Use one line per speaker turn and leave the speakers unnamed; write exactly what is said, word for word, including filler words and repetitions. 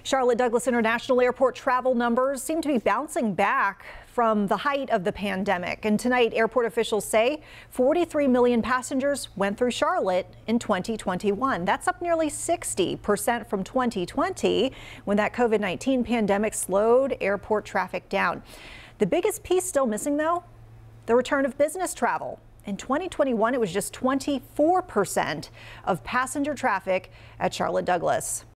Charlotte Douglas International Airport travel numbers seem to be bouncing back from the height of the pandemic. And tonight, airport officials say forty-three million passengers went through Charlotte in twenty twenty-one. That's up nearly sixty percent from twenty twenty, when that COVID nineteen pandemic slowed airport traffic down. The biggest piece still missing, though, the return of business travel. In twenty twenty-one, it was just twenty-four percent of passenger traffic at Charlotte Douglas.